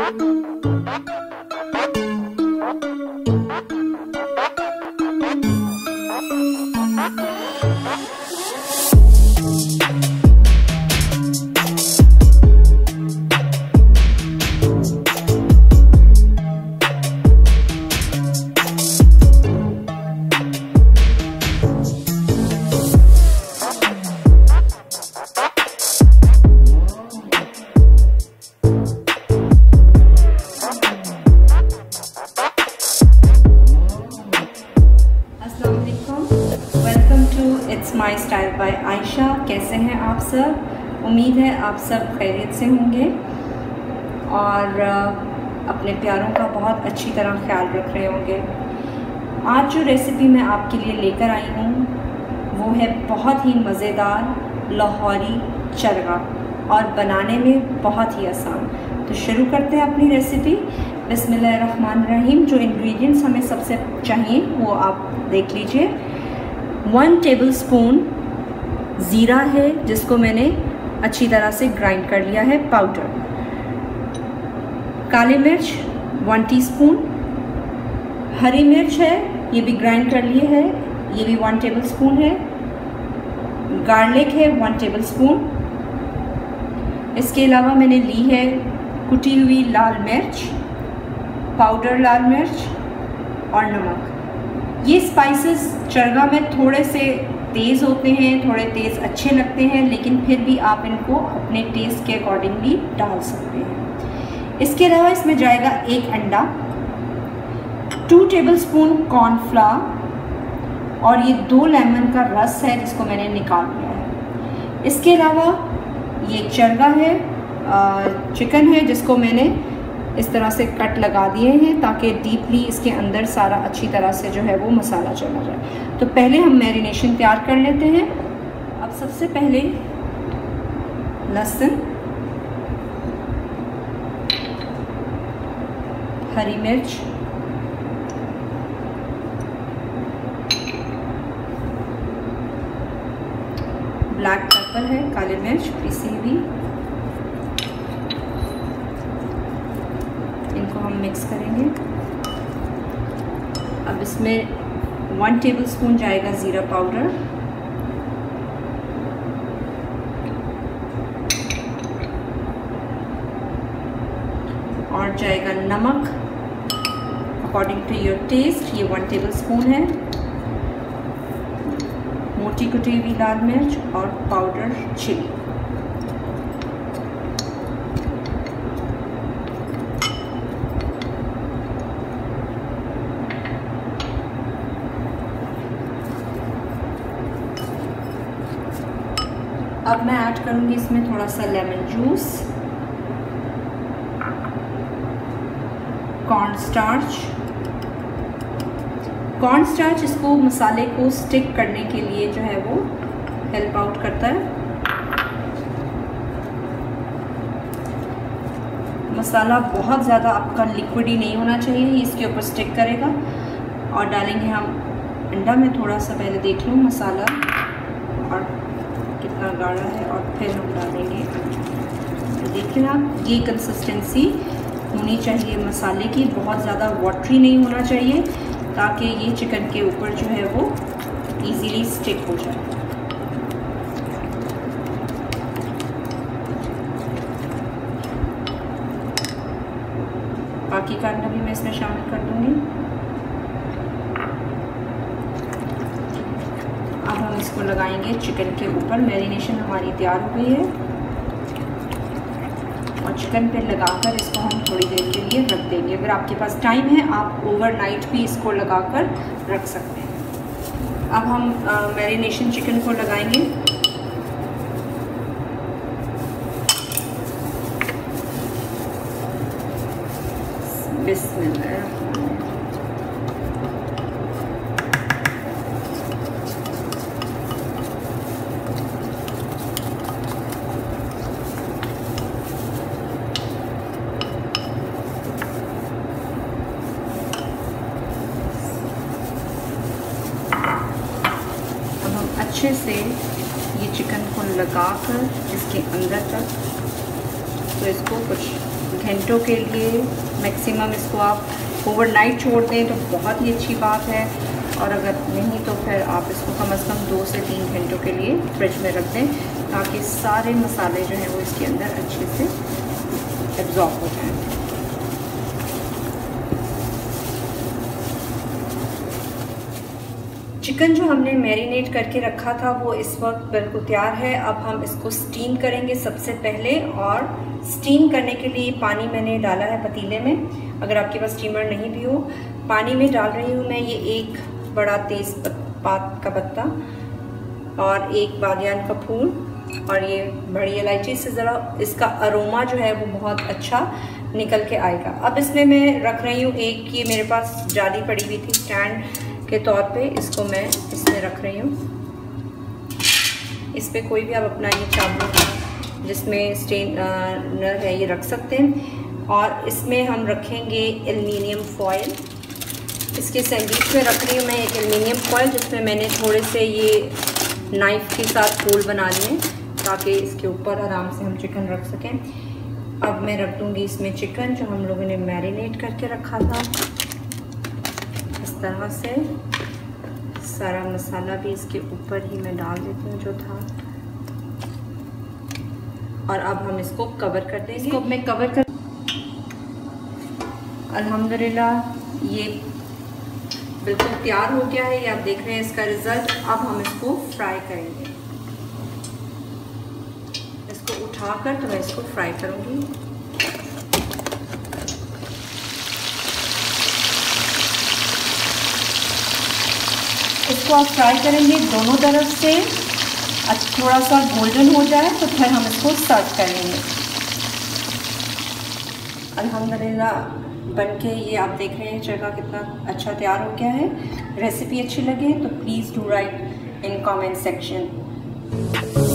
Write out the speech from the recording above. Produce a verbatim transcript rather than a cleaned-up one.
It's my style by Ayesha. कैसे हैं आप सब? उम्मीद है आप सब खैरियत से होंगे और अपने प्यारों का बहुत अच्छी तरह ख्याल रख रहे होंगे। आज जो रेसिपी मैं आपके लिए लेकर आई हूँ वो है बहुत ही मज़ेदार लाहौरी चरगा और बनाने में बहुत ही आसान। तो शुरू करते हैं अपनी रेसिपी। बिस्मिल्लाहिर्रहमानिर्रहीम। जो इंग्रेडिएंट्स हमें सबसे चाहिए वो आप देख लीजिए। वन टेबल स्पून ज़ीरा है जिसको मैंने अच्छी तरह से ग्राइंड कर लिया है पाउडर। काली मिर्च वन टीस्पून, हरी मिर्च है ये भी ग्राइंड कर लिए है, ये भी वन टेबल स्पून है। गार्लिक है वन टेबल स्पून। इसके अलावा मैंने ली है कुटी हुई लाल मिर्च, पाउडर लाल मिर्च और नमक। ये स्पाइसेस चरगा में थोड़े से तेज़ होते हैं, थोड़े तेज़ अच्छे लगते हैं, लेकिन फिर भी आप इनको अपने टेस्ट के अकॉर्डिंगली डाल सकते हैं। इसके अलावा इसमें जाएगा एक अंडा, टू टेबलस्पून कॉर्नफ्लावर और ये दो लेमन का रस है जिसको मैंने निकाल लिया है। इसके अलावा ये चरगा है, चिकन है जिसको मैंने इस तरह से कट लगा दिए हैं ताकि डीपली इसके अंदर सारा अच्छी तरह से जो है वो मसाला चला जाए। तो पहले हम मैरिनेशन तैयार कर लेते हैं। अब सबसे पहले लहसुन, हरी मिर्च, ब्लैक पेपर है, काली मिर्च पीसी हुई, इनको हम मिक्स करेंगे। अब इसमें वन टेबलस्पून जाएगा ज़ीरा पाउडर, और जाएगा नमक अकॉर्डिंग टू योर टेस्ट, ये वन टेबलस्पून है। मोटी कुटी हुई लाल मिर्च और पाउडर चिली। अब मैं ऐड करूंगी इसमें थोड़ा सा lemon juice, corn starch. Corn starch इसको मसाले को स्टिक करने के लिए जो है वो हेल्प आउट करता है। मसाला बहुत ज़्यादा आपका लिक्विडी नहीं होना चाहिए, ये इसके ऊपर स्टिक करेगा। और डालेंगे हम अंडा में थोड़ा सा, पहले देख लूँ मसाला और कितना गाढ़ा है, और फिर हम डालेंगे। तो देखिए आप, ये कंसिस्टेंसी होनी चाहिए मसाले की, बहुत ज़्यादा वाटरी नहीं होना चाहिए ताकि ये चिकन के ऊपर जो है वो इजीली स्टिक हो जाए। बाकी का अंडा भी मैं इसमें शामिल कर दूंगी। अब हम इसको लगाएंगे चिकन के ऊपर। मैरिनेशन हमारी तैयार हो गई है और चिकन पे लगाकर इसको हम थोड़ी देर के लिए रख देंगे। अगर आपके पास टाइम है आप ओवरनाइट भी इसको लगाकर रख सकते हैं। अब हम मैरिनेशन चिकन को लगाएंगे। बिस्मिल्लाह। अच्छे से ये चिकन को लगाकर इसके अंदर तक, तो इसको कुछ घंटों के लिए मैक्सिमम इसको आप ओवरनाइट छोड़ दें तो बहुत ही अच्छी बात है, और अगर नहीं तो फिर आप इसको कम से कम दो से तीन घंटों के लिए फ्रिज में रख दें ताकि सारे मसाले जो हैं वो इसके अंदर अच्छे से एब्जॉर्ब हो जाएं। चिकन जो हमने मैरिनेट करके रखा था वो इस वक्त बिल्कुल तैयार है। अब हम इसको स्टीम करेंगे सबसे पहले, और स्टीम करने के लिए पानी मैंने डाला है पतीले में। अगर आपके पास स्टीमर नहीं भी हो, पानी में डाल रही हूँ मैं ये एक बड़ा तेज पात का पत्ता और एक बादियान का फूल और ये बड़ी इलायची से ज़रा इसका अरोमा जो है वो बहुत अच्छा निकल के आएगा। अब इसमें मैं रख रही हूँ एक, ये मेरे पास जाली पड़ी हुई थी स्टैंड के तौर पे, इसको मैं इसमें रख रही हूँ। इस पर कोई भी आप अपना ये चावलों का जिसमें स्टेनर है ये रख सकते हैं। और इसमें हम रखेंगे एल्युमिनियम फॉयल। इसके सैंडविच में रख रही हूँ मैं एक एल्युमिनियम फॉयल जिसमें मैंने थोड़े से ये नाइफ़ के साथ होल बना लिए ताकि इसके ऊपर आराम से हम चिकन रख सकें। अब मैं रख दूँगी इसमें चिकन जो हम लोगों ने मैरिनेट करके रखा था। इस तरह से सारा मसाला भी इसके ऊपर ही मैं डाल देती हूँ जो था, और अब हम इसको कवर कर देंगे। इसको मैं कवर कर अल्हम्दुलिल्लाह ये बिल्कुल तैयार हो गया है, ये आप देख रहे हैं इसका रिज़ल्ट। अब हम इसको फ्राई करेंगे। इसको उठाकर तो मैं इसको फ्राई करूँगी। इसको आप फ्राई करेंगे दोनों तरफ से, अच्छा थोड़ा सा गोल्डन हो जाए तो फिर हम इसको सर्व करेंगे। अल्हम्दुलिल्लाह बनके ये आप देख रहे हैं जगह कितना अच्छा तैयार हो गया है। रेसिपी अच्छी लगे तो please do write in comment section.